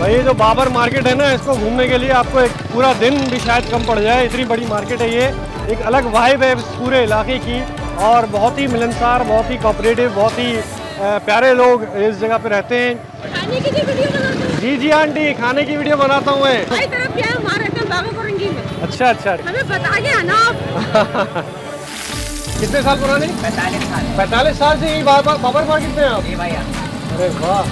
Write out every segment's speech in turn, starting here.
भाई ये जो बाबर मार्केट है ना, इसको घूमने के लिए आपको एक पूरा दिन भी शायद कम पड़ जाए, इतनी बड़ी मार्केट है ये। एक अलग वाइब है इस पूरे इलाके की और बहुत ही मिलनसार, बहुत ही कोऑपरेटिव, बहुत ही प्यारे लोग इस जगह पे रहते हैं। खाने की भी वीडियो बनाते हैं? जी आंटी, खाने की वीडियो बनाता हूँ मैं। अच्छा अच्छा, हमें बता के आना आप। कितने साल पुराने? 45 साल। 45 साल से यही बाबर मार्केट में आप? जी भाई। अरे वाह,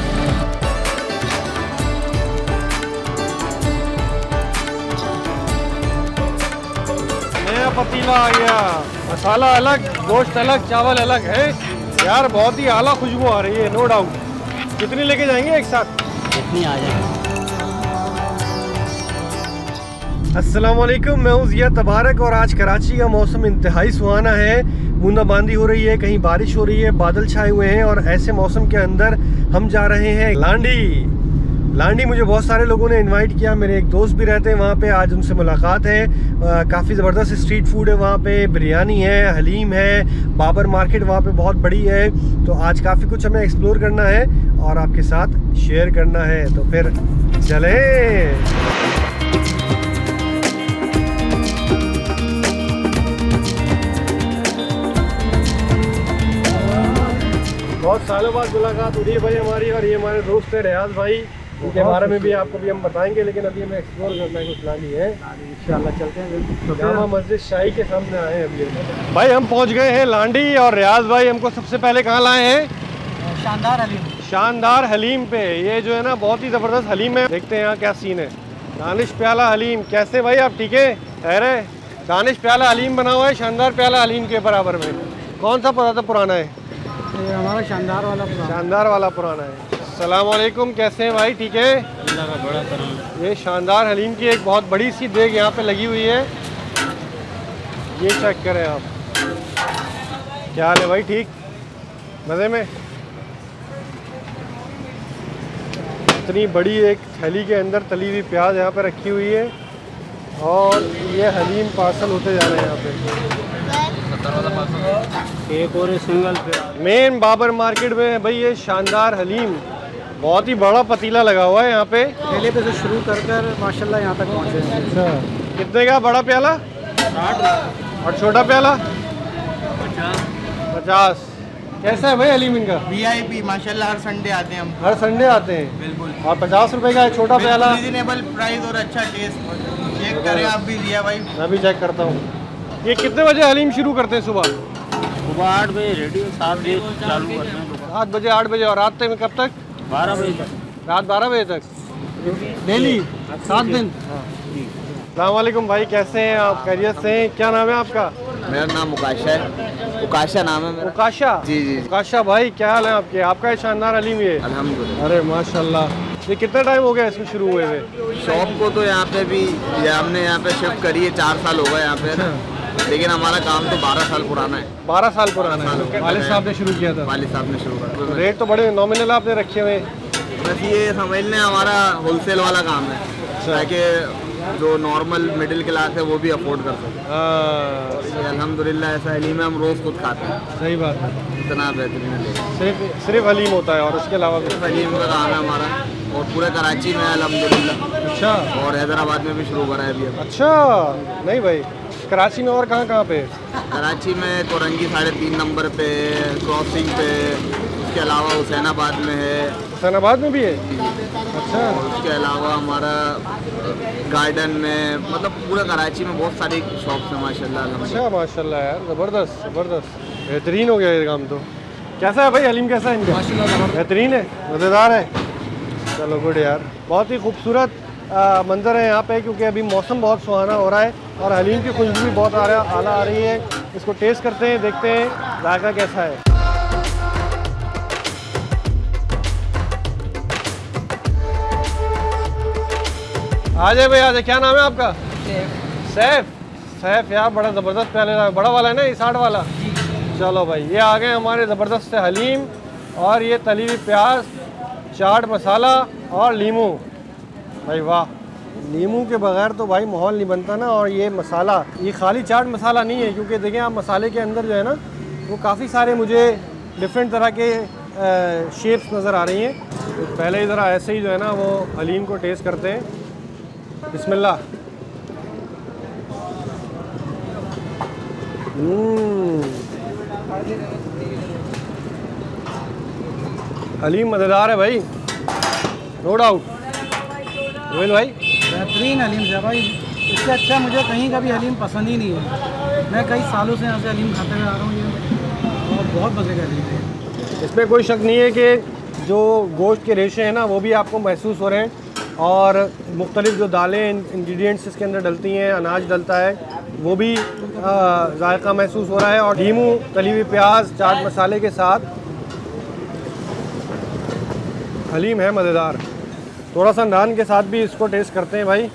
नया पतीला आ गया, मसाला अलग, गोश्त अलग, चावल अलग है यार। बहुत ही आला खुशबू आ रही है, नो डाउट। कितनी लेके जाएंगे एक साथ? कितनी आ जाएंगे। अस्सलामुअलैकुम, मैं हूँ ज़िया तबारक और आज कराची का मौसम इंतहाई सुहाना है। बूंदाबांदी हो रही है, कहीं बारिश हो रही है, बादल छाए हुए हैं और ऐसे मौसम के अंदर हम जा रहे हैं लांडी। मुझे बहुत सारे लोगों ने इनवाइट किया, मेरे एक दोस्त भी रहते हैं वहाँ पे, आज उनसे मुलाकात है। काफ़ी ज़बरदस्त स्ट्रीट फूड है वहाँ पे, बिरयानी है, हलीम है, बाबर मार्केट वहाँ पे बहुत बड़ी है। तो आज काफ़ी कुछ हमें एक्सप्लोर करना है और आपके साथ शेयर करना है, तो फिर चलें। बहुत सालों बाद मुलाकात हो रही है भाई हमारी, और ये हमारे दोस्त है रियाज भाई, उनके बारे में भी आपको भी हम बताएंगे, लेकिन अभी हमें एक्सप्लोर करना है कुछ लानी है। इंशाल्लाह चलते हैं। जामा मस्जिद शाही के सामने आए हैं अभी भाई, हम पहुंच गए हैं लांडी और रियाज भाई हमको सबसे पहले कहाँ लाए हैं? शानदार हलीम पे। ये जो है ना बहुत ही ज़बरदस्त हलीम है, देखते हैं यहाँ क्या सीन है। दानिश प्याला हलीम, कैसे भाई आप ठीक है? अरे दानिश प्याला हलीम बना हुआ है, शानदार प्याला हलीम के बराबर में। कौन सा पुराना है? ये हमारा शानदार वाला पुराना है। अस्सलाम वालेकुम, कैसे हैं भाई? ठीक है, अल्लाह का बड़ा करम। ये शानदार हलीम की एक बहुत बड़ी सी देग यहाँ पे लगी हुई है, ये चेक करें आप। क्या हाल है भाई? ठीक, मज़े में? इतनी बड़ी एक थैली के अंदर तली हुई प्याज यहाँ पे रखी हुई है और ये हलीम पार्सल होते जा रहे हैं यहाँ पे। एक और सिंगल मेन बाबर मार्केट में भाई ये शानदार हलीम, बहुत ही बड़ा पतीला लगा हुआ है यहाँ पे। पहले पे से शुरू कर माशाल्लाह यहाँ तक पहुँचे। अच्छा, कितने का बड़ा प्याला? 60 और छोटा प्याला 50। कैसा है भाई हलीम इनका? VIP माशाल्लाह, हर संडे आते हैं हम। हर संडे आते हैं? बिल्कुल। और 50 रुपए का है छोटा प्याला। रीजनेबल प्राइस और अच्छा टेस्ट। चेक करें आप भी लिया भाई। मैं भी चेक करता हूँ। ये कितने बजे हलीम शुरू करते हैं? सुबह 8 बजे रेडी, 7 बजे चालू करते हैं। 7 बजे 8 बजे, और रात में कब तक? 12 बजे तक। रात 12 बजे तक डेली 7 दिन। अस्सलाम वालेकुम भाई, कैसे हैं आप? खैरियत से हैं? क्या नाम है आपका? मेरा नाम उकाशा है। उकाशा नाम है मेरा। उकाशा? जी। उकाशा भाई, क्या हाल है आपके? आपका है शानदार हलीम ये? अल्हम्दुलिल्लाह। अरे माशाल्लाह। ये कितना टाइम हो गया इसमें शुरू हुए हुए? शॉप को तो यहाँ पे भी हमने यहाँ पे शिफ्ट करी है, 4 साल हो गए यहाँ पे ना, लेकिन हमारा काम तो 12 साल पुराना है। 12 साल पुराना है। वालिद साहब ने शुरू किया था? वालिद साहब ने शुरू करा। रेट तो बड़े नॉमिनल आपने रखे हुए? बस ये समझ लें हमारा होलसेल वाला काम है, ताकि जो नॉर्मल मिडिल क्लास है वो भी अफोर्ड कर सके। अल्हम्दुलिल्लाह ऐसा हलीम है, हम रोज़ खुद खाते हैं। सही बात है, इतना बेहतरीन है। सिर्फ हलीम होता है और उसके अलावा सिर्फ हलीम का काम है हमारा, और पूरे कराची में अल्हम्दुलिल्लाह। अच्छा, और हैदराबाद में भी शुरू करा है अभी। अच्छा, नहीं भाई, कराची में और कहाँ पे? कराची में कोरंगी 3.5 नंबर पे, क्रॉसिंग पे, उसके अलावा हुसैनाबाद में है। हुसैनाबाद में भी है? अच्छा। और उसके अलावा हमारा गार्डन में, मतलब पूरा कराची में बहुत सारी शॉप्स हैं माशाल्लाह। अच्छा माशाल्लाह यार, ज़बरदस्त बेहतरीन हो गया ये काम तो। कैसा है भाई हलीम, कैसा है इनका? माशाल्लाह बेहतरीन है, मज़ेदार है। चलो गुड यार, बहुत ही खूबसूरत मंजर है यहाँ पे, क्योंकि अभी मौसम बहुत सुहाना हो रहा है और हलीम की खुशबू भी बहुत आला आ रही है। इसको टेस्ट करते हैं, देखते हैं जायका कैसा है। आ जाए भाई, आ जाए। क्या नाम है आपका? सैफ यार, बड़ा ज़बरदस्त प्याले, बड़ा वाला है ना ये 60 वाला? चलो भाई, ये आ गए हमारे ज़बरदस्त हलीम, और ये तली हुई प्याज, चाट मसाला और लीमू। भाई वाह, नींबू के बगैर तो भाई माहौल नहीं बनता ना। और ये मसाला, ये खाली चाट मसाला नहीं है, क्योंकि देखें आप मसाले के अंदर जो है ना वो काफ़ी सारे मुझे डिफरेंट तरह के शेप्स नज़र आ रही हैं। तो पहले ज़रा ऐसे ही जो है ना वो हलीम को टेस्ट करते हैं। बिस्मिल्लाह। हलीम मज़ेदार है भाई, नो डाउट। रोहिल भाई बेहतरीन हलीम है भाई, इससे अच्छा मुझे कहीं का भी हलीम पसंद ही नहीं है। मैं कई सालों से यहाँ से हलीम खाते हुए आ रहा हूँ ये, और बहुत मज़े का हलीम है। इसमें कोई शक नहीं है कि जो गोश्त के रेशे हैं ना वो भी आपको महसूस हो रहे हैं, और मुख्तलिफ जो दालें इंग्रेडिएंट्स इसके अंदर डलती हैं, अनाज डलता है, वो भी जायका महसूस हो रहा है। और नींबू, तली हुई प्याज, चाट मसाले के साथ हलीम है मज़ेदार। थोड़ा सा नान के साथ भी इसको टेस्ट करते हैं भाई।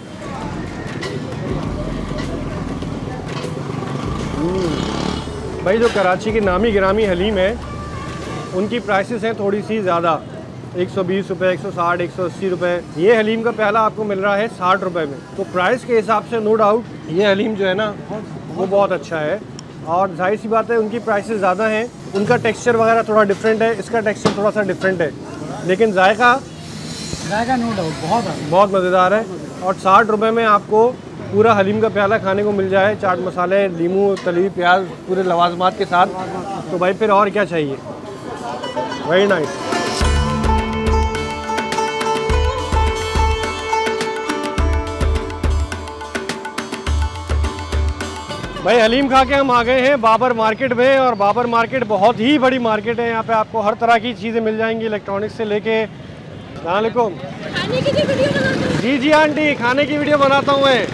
भाई जो कराची की नामी गिरामी हलीम है उनकी प्राइसेस हैं थोड़ी सी ज़्यादा, 120 रुपये, 160, 180 रुपये। ये हलीम का प्याला आपको मिल रहा है 60 रुपये में। तो प्राइस के हिसाब से नो डाउट ये हलीम जो है ना वो बहुत अच्छा है। और जाहिर सी बात है उनकी प्राइसेस ज़्यादा हैं, उनका टेक्सचर वगैरह थोड़ा डिफरेंट है, इसका टेक्सचर थोड़ा सा डिफरेंट है, लेकिन जायका नो डाउट बहुत मज़ेदार है। और 60 रुपये में आपको पूरा हलीम का प्याला खाने को मिल जाए, चाट मसाले, नींबू, तली हुई प्याज, पूरे लवाजमात के साथ, तो भाई फिर और क्या चाहिए। Very nice. भाई हलीम खा के हम आ गए हैं बाबर मार्केट में, और बाबर मार्केट बहुत ही बड़ी मार्केट है। यहाँ पे आपको हर तरह की चीज़ें मिल जाएंगी, इलेक्ट्रॉनिक्स से लेके। अस्सलाम वालेकुम। खाने की भी वीडियो बनाते हो? जी जी आंटी, खाने की वीडियो बनाता हूँ मैं।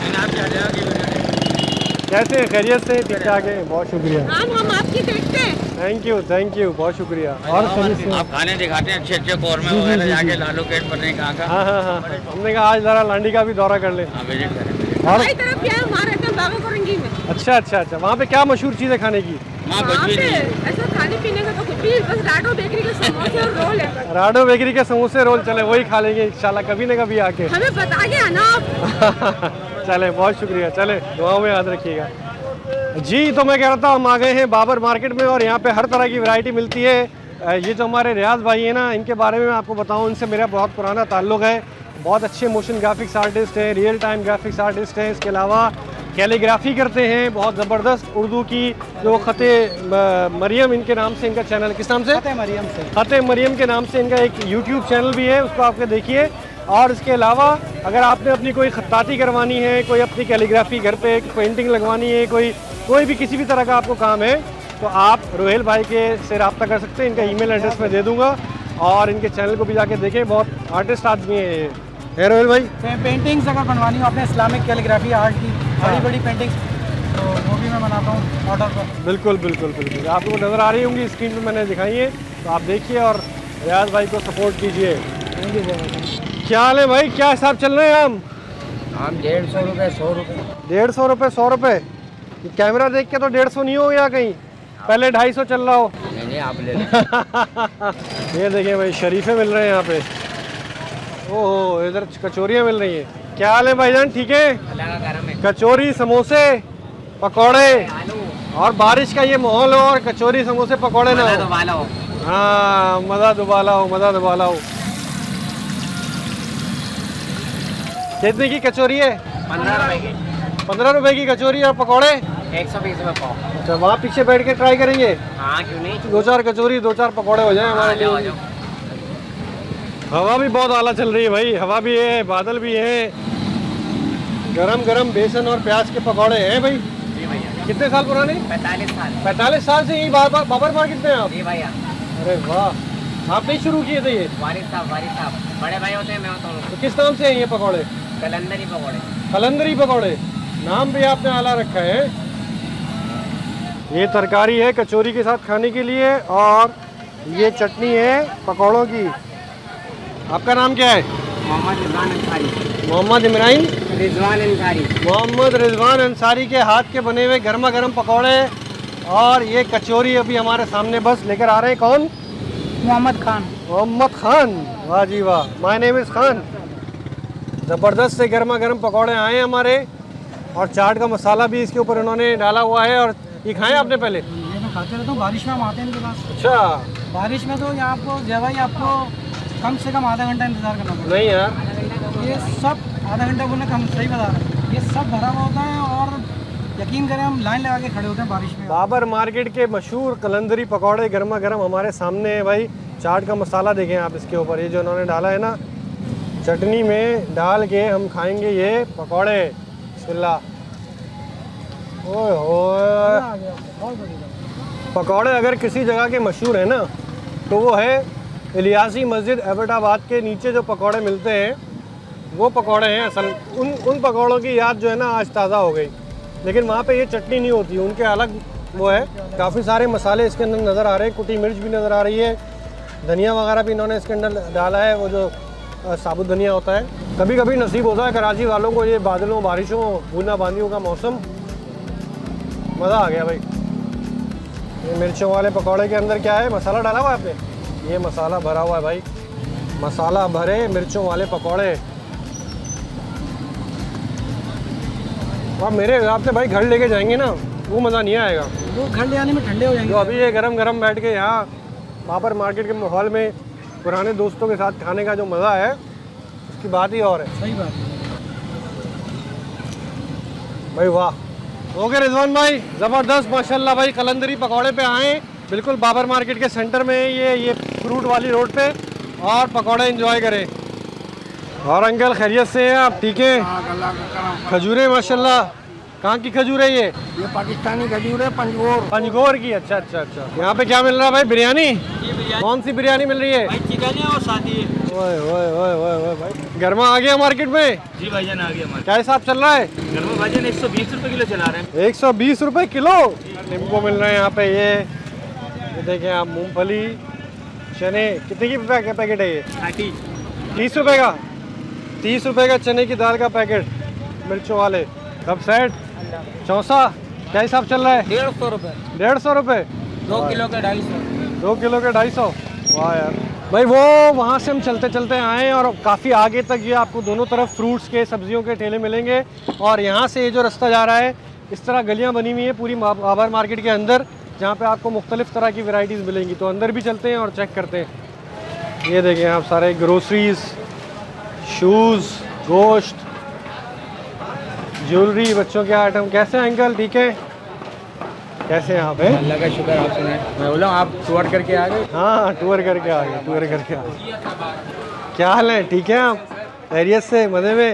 कैसे हैं? खैरियत से? ठीक ठाक है, बहुत शुक्रिया। हम आपकी देखते हैं। थैंक यू, बहुत शुक्रिया। और आप खाने दिखाते हैं अच्छे अच्छे कौरमे वगैरह, जाके लालू गेट पर नहीं कहाँ का। हाँ, हमने कहा आज ज़रा लांडी का भी दौरा कर ले। हाँ विजिट करें। और हमारी तरफ क्या है, हमारे एकदम बागा कोरंगी में। अच्छा, वहाँ पे क्या मशहूर चीज़ है खाने की? वहाँ कुछ वहाँ भी पे नहीं। ऐसा खाने पीने का तो कुछ भी, बस राडो बेकरी के समोसे और रोल है। राडो बेकरी के समोसे रोल, चले वही खा लेंगे इंशाल्लाह कभी न कभी आके। हमें बता के आना आप। चले, बहुत शुक्रिया। चले, दुआओं में याद रखिएगा जी। तो मैं कह रहा था हम आ गए हैं बाबर मार्केट में, और यहाँ पे हर तरह की वैरायटी मिलती है। ये जो हमारे रियाज भाई हैं ना, इनके बारे में मैं आपको बताऊँ, इनसे मेरा बहुत पुराना ताल्लुक़ है। बहुत अच्छे मोशन ग्राफिक्स आर्टिस्ट हैं, रियल टाइम ग्राफिक्स आर्टिस्ट हैं। इसके अलावा कैलीग्राफी करते हैं बहुत ज़बरदस्त। उर्दू की जो ख़ते मरियम इनके नाम से इनका चैनल, किस नाम से? ख़ते मरियम के नाम से इनका एक यूट्यूब चैनल भी है, उसको आपके देखिए। और इसके अलावा अगर आपने अपनी कोई ख़त्ताती करवानी है, कोई अपनी कैलीग्राफी घर पे पेंटिंग लगवानी है, कोई भी किसी भी तरह का आपको काम है, तो आप रोहेल भाई के से रब्ता कर सकते हैं। इनका ईमेल एड्रेस मैं दे दूँगा, और इनके चैनल को भी जाके देखें। बहुत आर्टिस्ट आदमी है रोहेल भाई। पेंटिंग्स अगर बनवानी हो आपने इस्लामिक कैलीग्राफी आर्ट की, बड़ी पेंटिंग्स, तो वो भी मैं बनाता हूँ ऑर्डर पर। बिल्कुल आपको नज़र आ रही होंगी स्क्रीन पे, मैंने दिखाई है, तो आप देखिए और रियाज भाई को सपोर्ट कीजिए। क्या हाल है भाई, क्या हिसाब चल रहे हैं हम? 150 रुपये, 100 रुपये। 150 रुपये, 100 रुपये। कैमरा देख के तो 150 नहीं हो गया कहीं, पहले 250 चल रहा हो। नहीं आप ले लें। ये देखिए भाई, शरीफे मिल रहे हैं यहाँ पे। ओहो, इधर कचौरियाँ मिल रही हैं। क्या हाल है भाईजान, ठीक है? कचौरी, समोसे, पकौड़े, और बारिश का ये माहौल हो और कचौरी, समोसे, पकौड़े ना हो। हाँ, मज़ा दुबाला हो। कितने की कचौरी है? 15 रुपये की। 15 रुपये की कचौरी और पकौड़े 120 रुपये पाव। अच्छा, वहाँ पीछे बैठ के ट्राई करेंगे। हाँ क्यों नहीं, 2-4 कचौरी, 2-4 पकौड़े हो जाए हमारे लिए। हवा भी बहुत आला चल रही है भाई, हवा भी है, बादल भी है। गरम बेसन और प्याज के पकौड़े हैं भाई। जी भैया। कितने साल पुराने? 45 साल से यही बाबर मार्केट में आप? जी भैया। अरे वाह, आपने ही शुरू किए थे ये? वारिस साहब बड़े भाई होते हैं, मैं होता हूँ। तो किस नाम से हैं ये पकौड़े? कलंदरी पकौड़े, नाम भी आपने आला रखा है। ये तरकारी है कचौरी के साथ खाने के लिए, और ये चटनी है पकौड़ों की। आपका नाम क्या है? मोहम्मद रिजवान अंसारी के हाथ के बने हुए गर्मा गर्म पकौड़े और ये कचौरी अभी हमारे सामने बस लेकर आ रहे हैं। कौन? मोहम्मद खान। वाह जी वाह, माय नेम इज़ खान। ज़बरदस्त से गर्मा गर्म पकौड़े आए हैं हमारे, और चाट का मसाला भी इसके ऊपर उन्होंने डाला हुआ है। और ये खाएं आपने पहले? ये मैं खाते रहता हूँ, बारिश में हम आते हैं इनके पास। अच्छा, बारिश में तो यहाँ आपको जय भाई आपको कम से कम आधा घंटा इंतज़ार करना पड़ेगा। नहीं यार, ये सब आधा घंटा बोलने कम सही बता रहे हैं, ये सब भरा हुआ होता है और यकीन करें हम लाइन लगा के खड़े होते हैं बारिश में। बाबर मार्केट के मशहूर कलंदरी पकौड़े गर्मा गर्म हमारे सामने है भाई। चाट का मसाला देखें आप इसके ऊपर, ये जो उन्होंने डाला है ना, चटनी में डाल के हम खाएंगे ये पकौड़े। बिस्मिल्लाह। ओए होए, पकौड़े अगर किसी जगह के मशहूर है ना तो वो है इलियासी मस्जिद एबटाबाद के नीचे जो पकौड़े मिलते हैं वो पकौड़े हैं असल। उन पकौड़ों की याद जो है ना आज ताज़ा हो गई, लेकिन वहाँ पे ये चटनी नहीं होती, उनके अलग वो है। काफ़ी सारे मसाले इसके अंदर नज़र आ रहे हैं, कुटी मिर्च भी नज़र आ रही है, धनिया वगैरह भी इन्होंने इसके अंदर डाला है, वो जो साबुत धनिया होता है। कभी कभी नसीब होता है कराची वालों को ये बादलों बारिशों बूंदाबांदियों का मौसम। मज़ा आ गया भाई। ये मिर्चों वाले पकौड़े के अंदर क्या है, मसाला डाला हुआ है आपने? ये मसाला भरा हुआ है भाई, मसाला भरे मिर्चों वाले पकौड़े। अब मेरे हिसाब से भाई घर लेके जाएंगे ना वो मज़ा नहीं आएगा, वो घर ले आने में ठंडे हो जाएंगे। तो अभी ये गरम गरम बैठ के यहाँ बाबर मार्केट के माहौल में पुराने दोस्तों के साथ खाने का जो मज़ा है उसकी बात ही और है। सही बात है भाई, वाह। ओके रिजवान भाई, ज़बरदस्त माशाल्लाह भाई। कलंदरी पकौड़े पे आए बिल्कुल बाबर मार्केट के सेंटर में, ये फ्रूट वाली रोड पे, और पकौड़े एंजॉय करें। और अंकल खैरियत से हैं आप? ठीक है। खजूरें माशाल्लाह, कहाँ की खजूर है ये? पाकिस्तानी खजूर है, पंजगोर की। अच्छा अच्छा अच्छा। यहाँ पे क्या मिल रहा है भाई? बिरयानी? कौन सी बिरयानी मिल रही है? चिकन है और शादी है। ओए ओए ओए ओए ओए भाई, गर्मा आ गया मार्केट में? जी भाईजान आ गया हमारे। क्या हिसाब चल रहा है? गर्मा भाईजान 120 रुपए किलो चला रहे हैं। 120 रुपए किलो नींबू मिल रहे हैं यहाँ पे। ये देखें आप, मूंगफली, चने। कितने की पैकेट है ये? 30 रुपए का। 30 रुपए का चने की दाल का पैकेट मिर्चों वाले। कब सेट चौसा क्या हिसाब चल रहा है? 150 रुपये। 150 रुपये। 2 किलो के 250। 2 किलो के 250। वाह यार भाई। वो वहाँ से हम चलते चलते आए और काफ़ी आगे तक ये आपको दोनों तरफ फ्रूट्स के सब्जियों के ठेले मिलेंगे। और यहाँ से ये जो रास्ता जा रहा है, इस तरह गलियाँ बनी हुई है पूरी बाबर मार्केट के अंदर, जहाँ पे आपको मुख्तलिफ़ तरह की वैरायटीज़ मिलेंगी। तो अंदर भी चलते हैं और चेक करते हैं। ये देखें आप, सारे ग्रोसरीज, शूज़, गोश्त, ज्वेलरी, बच्चों के आइटम। कैसे हैं अंकल? ठीक है। कैसे हैं आप? हैं अल्लाह का शुक्र। आप सुनाएं। मैं बोला आप टूर करके आ गए? हाँ, टूर करके आ गए, टूर करके आ गए। क्या हाल है? ठीक है आप? खैरियत से, मज़े में?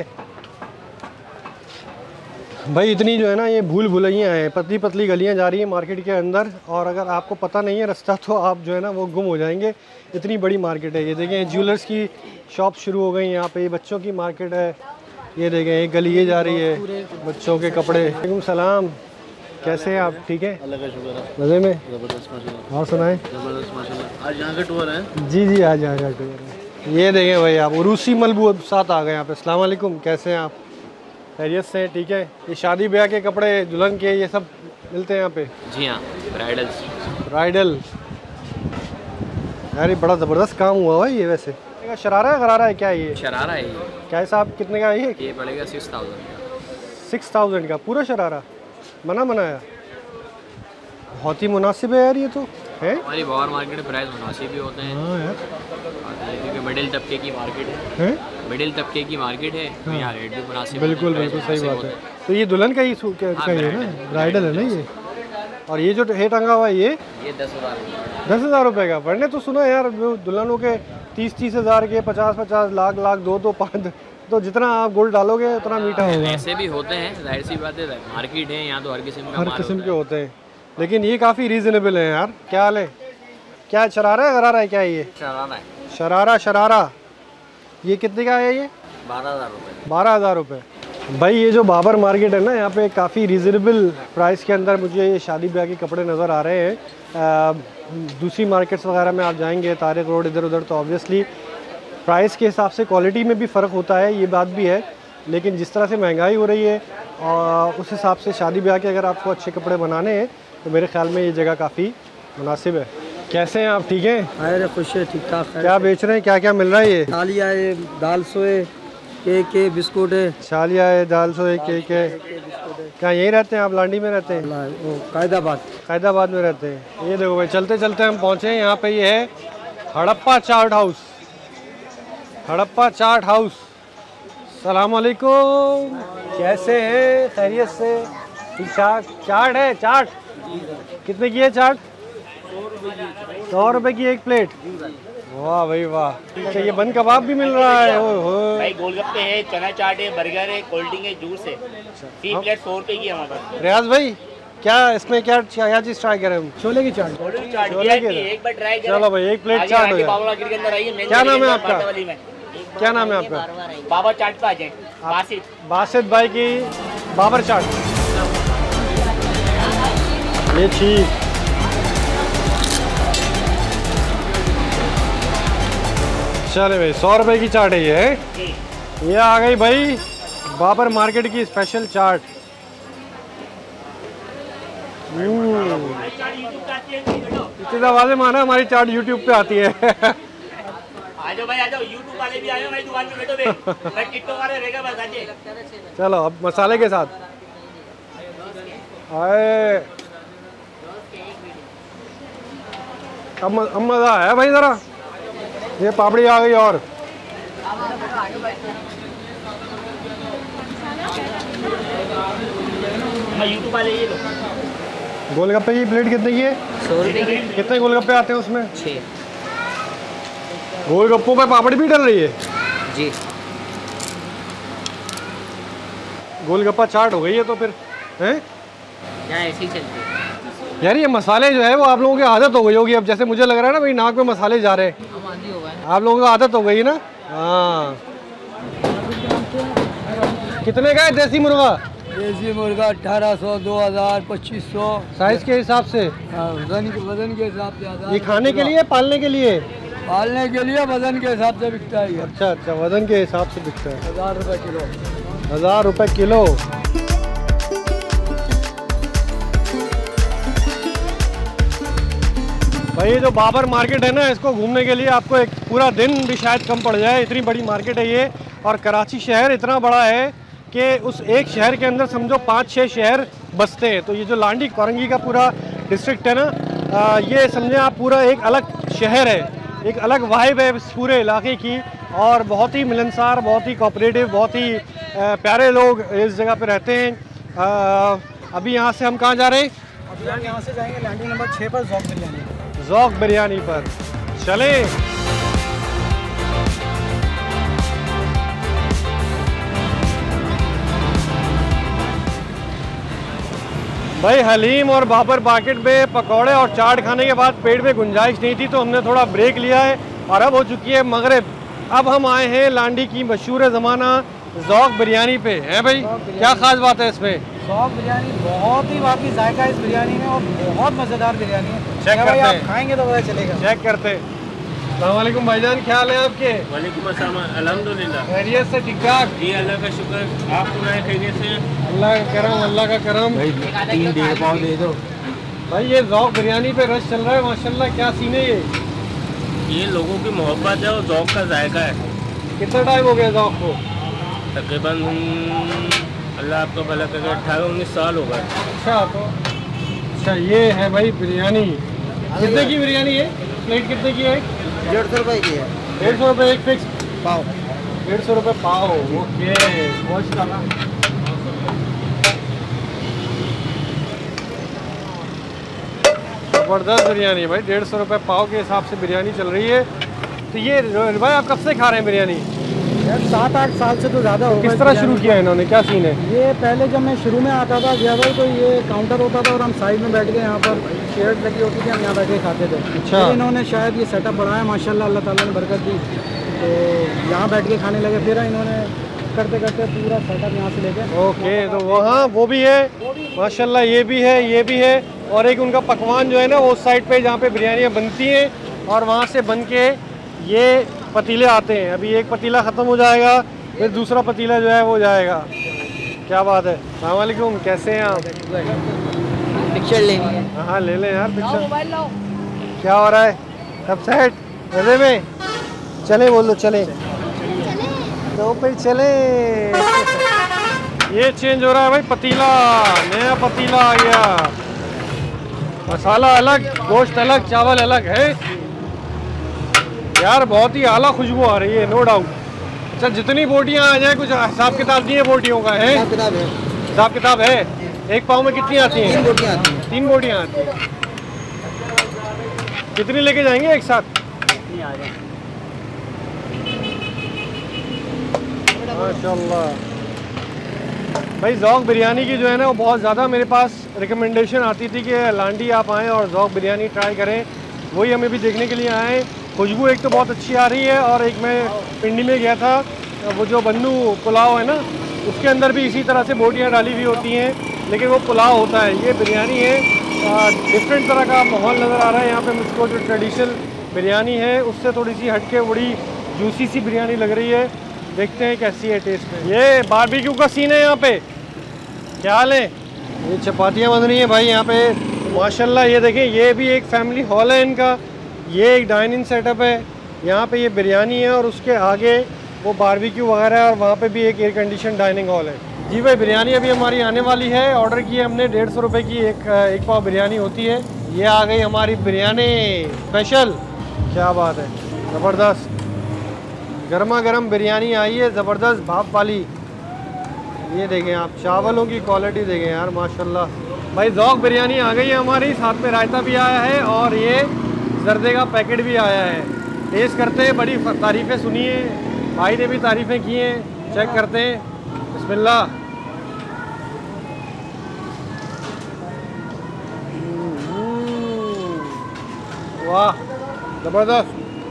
भाई इतनी जो है ना ये भूल भुलैया हैं, पतली पतली गलियां जा रही हैं मार्केट के अंदर, और अगर आपको पता नहीं है रास्ता तो आप जो है ना वो गुम हो जाएंगे। इतनी बड़ी मार्केट है। ये देखें ज्वेलर्स की शॉप शुरू हो गई यहाँ पे। ये बच्चों की मार्केट है। ये देखें एक गली ये जा रही है, बच्चों के कपड़े। वालेकुम सलाम, कैसे हैं आप? ठीक है, अल्लाह का शुक्र है। मज़े में? ज़बरदस्त माशाल्लाह। और सुनाएं? ज़बरदस्त माशाल्लाह। आज यहाँ का टूर है? जी जी, आज टूर है। ये देखें भाई आप, उरूसी मलबू साथ आ गए यहाँ पे। अस्सलाम वालेकुम, कैसे हैं आप? खैरियत से? ठीक है। ये शादी ब्याह के कपड़े, दुल्हन के, ये सब मिलते हैं यहाँ पे? जी हाँ, ब्राइडल्स। ब्राइडल। यार ये बड़ा ज़बरदस्त काम हुआ भाई। ये वैसे शरारा है, गरारा है, क्या है ये? शरारा है ये। क्या हिसाब कितने का है ये? ये पड़ेगा 6000। 6000 का पूरा शरारा बना बनाया? बहुत ही मुनासिब है यार ये तो है। हमारी बाबर मार्केट में प्राइस मुनासिब भी होते हैं। हाँ यार, क्योंकि मिडिल तबके की मार्केट है। मिडिल तबके की मार्केट है तो यहाँ रेट भी मुनासिब। बिल्कुल बिल्कुल सही बात है। तो ये दुल्हन का ही का ही है ना, ब्राइडल है ना ये। और ये जो है टंगा हुआ है ये 10,000। 10,000 रुपये का। मैंने तो सुना यार दुल्हनों के 30-30 हज़ार के, 50-50 लाख, 2 5, तो जितना आप गोल्ड डालोगे उतना मीठा होगा। ऐसे भी होते हैं, जाहिर सी बात है, मार्केट है यहाँ तो हर किस्म का हर किस्म के होते हैं, लेकिन ये काफ़ी रीज़नेबल है यार। क्या हाल है? क्या शरारा है, गरारा है, क्या है ये? शरारा है। शरारा। ये कितने का है ये? 12,000 रुपये। 12,000 रुपये। भाई ये जो बाबर मार्केट है ना, यहाँ पे काफ़ी रीज़नेबल प्राइस के अंदर मुझे ये शादी ब्याह के कपड़े नज़र आ रहे हैं। दूसरी मार्केट्स वगैरह में आप जाएंगे, तारिक रोड इधर उधर, तो ऑब्वियसली प्राइस के हिसाब से क्वालिटी में भी फ़र्क होता है, ये बात भी है। लेकिन जिस तरह से महंगाई हो रही है और उस हिसाब से शादी ब्याह के अगर आपको अच्छे कपड़े बनाने हैं तो मेरे ख्याल में ये जगह काफ़ी मुनासिब है। कैसे हैं आप? ठीक हैं? अरे खुश है, ठीक ठाक है। क्या बेच रहे हैं, क्या क्या मिल रहा है? ये दालिया है, दाल सोए, के बिस्कुट है, छालिया है, दाल सो है, केक है। क्या यहीं रहते हैं आप? लांडी में रहते हैं? वो कायदाबाद में रहते हैं। ये देखो भाई, चलते चलते हम पहुँचे यहाँ पे। ये है हड़प्पा चाट हाउस। हड़प्पा चाट हाउस। सलाम अलैकुम, कैसे हैं? खैरियत से? ठीक ठाक। चाट है? चाट कितने की है चाट? 100 रुपए की एक प्लेट। वाह भाई वाह। अच्छा, ये बन कबाब भी मिल रहा है? भाई गोलगप्पे है, चना चाट है, बर्गर है, कोल्ड ड्रिंक है, जूस है। 3 प्लेट 100 रुपए की हमारे पास। रियाज भाई, क्या इसमें क्या चीज़ ट्राई करें हम? छोले की चाट। छोले की चाट छोले की एक बार ट्राई करें। चलो भाई, एक प्लेट चाट हो बाबा जाए। मार्केट के अंदर आइए। क्या नाम है आपका? क्या नाम है आपका? बाबा चाट पे आ जाए। बासित बासित भाई की बाबर चाट। ये ठीक। चले भाई, 100 रुपए की चाट है ये आ गई भाई बाबर मार्केट की स्पेशल चाट। इतनी आवाज़ें माना, हमारी चाट यूट्यूब पे आती है। आ जाओ भाई, आ जाओ। यूट्यूब वाले भी आए हमारी दुकान पे, बैठो बे। मैं टिकटॉक वाले रहेगा बस, आ जाइए। चलो अब मसाले के साथ आए। अब मज़ा आया भाई ज़रा। ये पापड़ी आ गई और यूट्यूब वाले ये लो। गोलगप्पे की प्लेट कितने की है? 100 रुपए की। कितने गोलगप्पे आते हैं उसमें? 6। गोलगप्पों पे पापड़ी भी डल रही है जी। गोलगप्पा चाट हो गई है तो फिर हैं? यहाँ ऐसे ही चलती है। यार ये मसाले जो है वो आप लोगों की आदत हो गई होगी। अब जैसे मुझे लग रहा है ना भाई, नाक में मसाले जा रहे हैं। आप लोगों को आदत हो गई ना। हाँ, कितने का है देसी मुर्गा? देसी मुर्गा 1800, 2000, 2500 साइज के हिसाब से? वजन के हिसाब से। ये खाने के लिए, पालने के लिए? पालने के लिए वजन के हिसाब से बिकता है ये। अच्छा अच्छा, वजन के हिसाब से बिकता है। 1000 रुपए किलो। 1000 रुपए किलो। भाई ये जो बाबर मार्केट है ना, इसको घूमने के लिए आपको एक पूरा दिन भी शायद कम पड़ जाए। इतनी बड़ी मार्केट है ये। और कराची शहर इतना बड़ा है कि उस एक शहर के अंदर समझो 5-6 शहर बसते हैं। तो ये जो लांडी कोरंगी का पूरा डिस्ट्रिक्ट है ना, ये समझे आप पूरा एक अलग शहर है, एक अलग वाइब है इस पूरे इलाके की। और बहुत ही मिलनसार, बहुत ही कोऑपरेटिव, बहुत ही प्यारे लोग इस जगह पे रहते हैं। अभी यहाँ से हम कहाँ जा रहे हैं? अभी हम यहाँ से जाएंगे लांडी नंबर 6 पर ज़ौक़ बिरयानी। ज़ौक़ बिरयानी पर चलें। भाई हलीम और बाबर मार्केट में पकौड़े और चाट खाने के बाद पेट में गुंजाइश नहीं थी, तो हमने थोड़ा ब्रेक लिया है और अब हो चुकी है मगरिब। अब हम आए हैं लांडी की मशहूर ज़माना ज़ौक़ बिरयानी पे। है भाई, क्या ख़ास बात है इसमें? ज़ौक़ बिरयानी बहुत ही वाकई जायका है इस बिरयानी में और बहुत मज़ेदार बिरयानी है। चेक करते हैं। आप खाएंगे तो पता चलेगा। चेक करते हैं। अस्सलाम वालेकुम भाईजान, क्या हाल है आपके? वालेकुम अस्सलाम, अल्हम्दुलिल्लाह। खैरियत से? ठीक ठाक जी, अल्लाह का शुक्र। आप सुनाए खैरियत से? अल्लाह का करम, अल्लाह का करम। 3 डेढ़ पाव दे दो भाई ये ज़ौक़ बिरयानी पे रश चल रहा है माशाल्लाह। क्या सीन है ये लोगों की मोहब्बत है और ज़ौक़ का जायका है। कितना टाइम हो गया ज़ौक़ को? तकरीबन अल्लाह आपका भला करके 18-19 साल हो गए। अच्छा, तो अच्छा ये है भाई बिरयानी। कितने की बिरयानी है? प्लेट कितने की है? 150 रुपए की है। 150 रुपये एक फिक्स पाव। 150 रुपये पाव। ओके, माशाल्लाह। ज़बरदस्त बिरयानी है भाई। 150 रुपये पाव के हिसाब से बिरयानी चल रही है। तो ये भाई आप कब से खा रहे हैं बिरयानी? यार 7-8 साल से तो ज़्यादा हो गया। किस तरह शुरू किया इन्होंने, क्या सीन है? ये पहले जब मैं शुरू में आता था ज्यादा, तो ये काउंटर होता था और हम साइड में बैठ के यहाँ पर चेयर लगी होती थी, हम यहाँ बैठ के खाते थे। अच्छा। फिर इन्होंने शायद ये सेटअप बढ़ाया माशाल्लाह, अल्लाह ताला ने बरकत दी, तो यहाँ बैठ के खाने लगे। फिर इन्होंने करते करते पूरा सेटअप यहाँ से लेके। ओके, तो वहाँ वो भी है माशाल्लाह, ये भी है, ये भी है। और एक उनका पकवान जो है ना, वो उस साइड पे जहाँ पे बिरयानियाँ बनती हैं और वहाँ से बन के ये पतीले आते हैं। अभी एक पतीला ख़त्म हो जाएगा, फिर दूसरा पतीला जो है वो जाएगा। क्या बात है। अस्सलाम वालेकुम, कैसे हैं आप? पिक्चर लेनी है। हाँ ले लें यार पिक्चर। मोबाइल लाओ। क्या हो रहा है? सब सेट? मज़े में? चले बोलो, चले। दो पे चले। ये चेंज हो रहा है भाई पतीला, नया पतीला आ गया। मसाला अलग, गोश्त अलग, चावल अलग है यार। बहुत ही आला खुशबू आ रही है, नो डाउट। अच्छा, जितनी बोटियाँ आ जाए कुछ हिसाब किताब नहीं है बोटियों का? है हिसाब किताब है। एक पाव में कितनी आती हैं? 3 बोटियाँ आती हैं। 3 बोटियाँ आती हैं। कितनी लेके जाएंगे एक साथ? माशाल्लाह भाई। ज़ौक़ बिरयानी की जो है ना वो बहुत ज़्यादा मेरे पास रिकमेंडेशन आती थी कि लांडी आप आएँ और ज़ौक़ बिरयानी ट्राई करें। वही हमें भी देखने के लिए आए। खुशबू एक तो बहुत अच्छी आ रही है, और एक मैं पिंडी में गया था, वो जो बन्नू पुलाव है ना, उसके अंदर भी इसी तरह से बोटियाँ डाली हुई होती हैं, लेकिन वो पुलाव होता है, ये बिरयानी है। डिफरेंट तरह का माहौल नज़र आ रहा है यहाँ पे मुझको। जो ट्रेडिशनल बिरयानी है उससे थोड़ी सी हटके बड़ी जूसी सी बिरयानी लग रही है। देखते हैं कैसी है टेस्ट में। ये बारबेक्यू का सीन है यहाँ पे, क्या हाल है? ये चपातियाँ बन रही हैं भाई यहाँ पे माशाल्लाह। ये देखें, ये भी एक फैमिली हॉल है इनका। ये एक डाइनिंग सेटअप है यहाँ पे। ये बिरयानी है और उसके आगे वो बारबेक्यू वगैरह है, और वहाँ पे भी एक एयर कंडीशन डाइनिंग हॉल है। जी भाई, बिरयानी अभी हमारी आने वाली है। ऑर्डर की है हमने 150 रुपये की एक पाव बिरयानी होती है। ये आ गई हमारी बिरयानी स्पेशल। क्या बात है, ज़बरदस्त गर्मा गर्म बिरयानी आई है, ज़बरदस्त भाप वाली। ये देखें आप, चावलों की क्वालिटी देखें यार माशाल्लाह भाई। ज़ौक़ बिरयानी आ गई है हमारी, साथ में रायता भी आया है और ये जर्दे का पैकेट भी आया है। टेस्ट करते हैं, बड़ी तारीफ़ें सुनी है, भाई ने भी तारीफ़ें की हैं। चेक करते हैं, बिस्मिल्लाह। वाह ज़बरदस्त।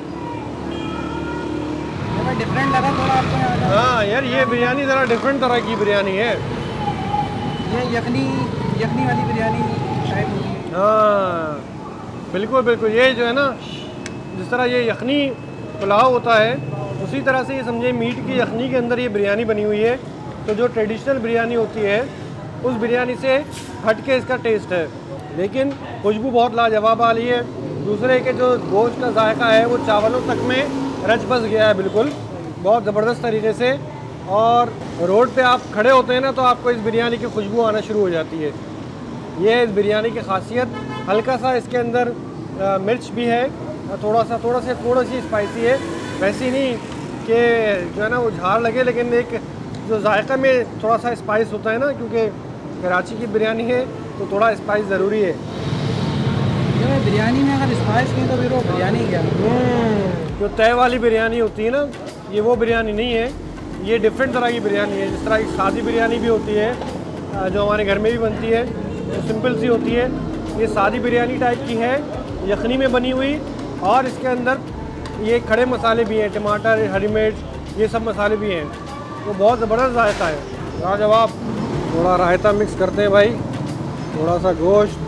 डिफरेंट लगा थोड़ा आपको यहाँ का? हाँ यार, ये बिरयानी ज़रा डिफरेंट तरह की बिरयानी है। ये यखनी वाली बिरयानी टाइप होती है। हाँ बिल्कुल बिल्कुल। ये जो है ना, जिस तरह ये यखनी पुलाव होता है उसी तरह से ये समझे मीट की यखनी के अंदर ये बिरयानी बनी हुई है। तो जो ट्रेडिशनल बिरयानी होती है उस बिरयानी से हट के इसका टेस्ट है, लेकिन खुशबू बहुत लाजवाब आ रही है। दूसरे के जो गोश्त का जायका है वो चावलों तक में रच बस गया है बिल्कुल, बहुत ज़बरदस्त तरीके से। और रोड पे आप खड़े होते हैं ना तो आपको इस बिरयानी की खुशबू आना शुरू हो जाती है। ये है इस बिरयानी की खासियत। हल्का सा इसके अंदर मिर्च भी है, थोड़ा सी स्पाइसी है। वैसी नहीं कि जो है ना वो झाड़ लगे, लेकिन एक जो जायका में थोड़ा सा स्पाइस होता है ना, क्योंकि कराची की बिरयानी है तो थोड़ा स्पाइस ज़रूरी है। बिरयानी में अगर स्पाइस नहीं तो फिर वो बिरयानी क्या? जो तय वाली बिरयानी होती है ना, ये वो बिरयानी नहीं है। ये डिफरेंट तरह की बिरयानी है। जिस तरह की सादी बिरयानी भी होती है जो हमारे घर में भी बनती है, जो सिंपल सी होती है, ये सादी बिरयानी टाइप की है, यखनी में बनी हुई। और इसके अंदर ये खड़े मसाले भी हैं, टमाटर, हरी मिर्च, ये सब मसाले भी हैं। तो बहुत ज़बरदस्त जायका है, लाजवाब। थोड़ा रायता मिक्स करते हैं भाई, थोड़ा सा गोश्त।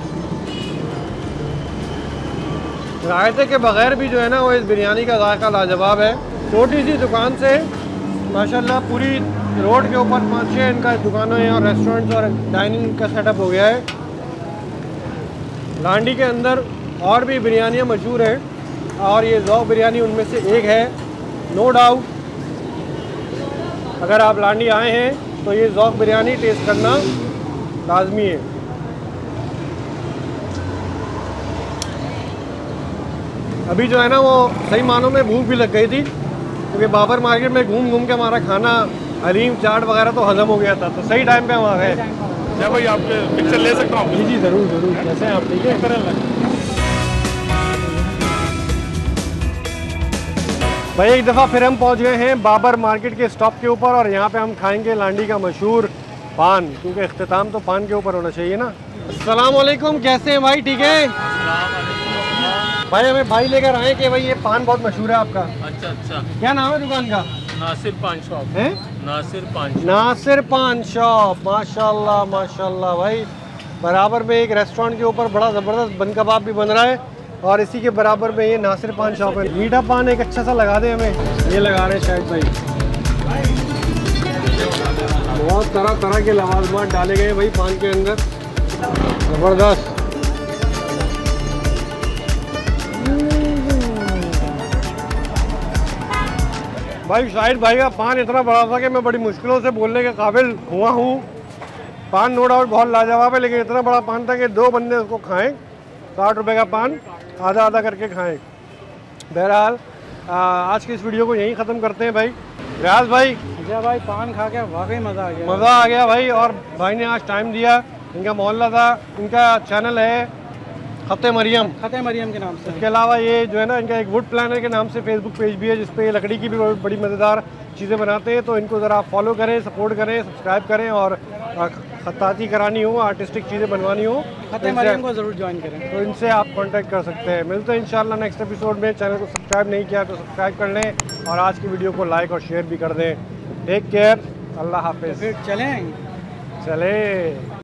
रायते के बगैर भी जो है ना वो इस बिरयानी का जायका लाजवाब है। छोटी सी दुकान से माशाल्लाह पूरी रोड के ऊपर 5-6 इनका दुकानें हैं और रेस्टोरेंट्स और डाइनिंग का सेटअप हो गया है। लांडी के अंदर और भी बिरयानियाँ मशहूर हैं और ये ज़ौक़ बिरयानी उनमें से एक है, नो डाउट। अगर आप लांडी आए हैं तो ये ज़ौक़ बिरयानी टेस्ट करना लाजमी है। अभी जो है ना वो सही मानों में भूख भी लग गई थी, क्योंकि बाबर मार्केट में घूम घूम के हमारा खाना हलीम चाट वगैरह तो हज़म हो गया था, तो सही टाइम पे हम आ गए। क्या भाई आपके पिक्चर ले सकता हूँ? जी जी ज़रूर ज़रूर। कैसे हैं आप? ठीक है। भाई एक दफ़ा फिर हम पहुंच गए हैं बाबर मार्केट के स्टॉप के ऊपर, और यहाँ पे हम खाएंगे लांडी का मशहूर पान, क्योंकि इख्तिताम तो पान के ऊपर होना चाहिए ना। अस्सलाम वालेकुम, कैसे हैं भाई? ठीक है भाई। हमें भाई लेकर आए कि भाई ये पान बहुत मशहूर है आपका। अच्छा अच्छा। क्या नाम है दुकान का? नासिर पान शॉप है। नासिर पान शॉप। माशाल्लाह माशाल्लाह भाई। बराबर में एक रेस्टोरेंट के ऊपर बड़ा ज़बरदस्त बन कबाब भी बन रहा है, और इसी के बराबर में ये नासिर पान शॉप है। मीठा पान एक अच्छा सा लगा दे हमें। ये लगा रहे हैं शायद भाई। बहुत तरह तरह के लवाजमात डाले गए भाई पान के अंदर, ज़बरदस्त। भाई शाहिद भाई का पान इतना बड़ा था कि मैं बड़ी मुश्किलों से बोलने के काबिल हुआ हूँ। पान नो डाउट बहुत लाजवाब है, लेकिन इतना बड़ा पान था कि 2 बंदे उसको खाएं। 60 रुपये का पान आधा आधा करके खाएं। बहरहाल आज की इस वीडियो को यहीं ख़त्म करते हैं भाई। रियाज भाई, जय भाई, पान खा के वाकई मज़ा आ गया। मज़ा आ गया भाई। और भाई ने आज टाइम दिया। इनका मोहल्ला था, इनका चैनल है खते मरियम के नाम से। इसके अलावा ये जो है ना, इनका एक वुड प्लानर के नाम से फेसबुक पेज भी है, जिस पे लकड़ी की भी बड़ी मज़ेदार चीज़ें बनाते हैं। तो इनको ज़रा फॉलो करें, सपोर्ट करें, सब्सक्राइब करें। और खत्ताती करानी हो, आर्टिस्टिक चीज़ें बनवानी हो, खते मरियम को ज़रूर ज्वाइन करें। तो इनसे आप कांटेक्ट कर सकते हैं। मिलते हैं इंशाल्लाह नेक्स्ट एपिसोड में। चैनल को सब्सक्राइब नहीं किया तो सब्सक्राइब कर लें और आज की वीडियो को लाइक और शेयर भी कर दें। टेक केयर, अल्लाह हाफिज़। फिर चलें। चले।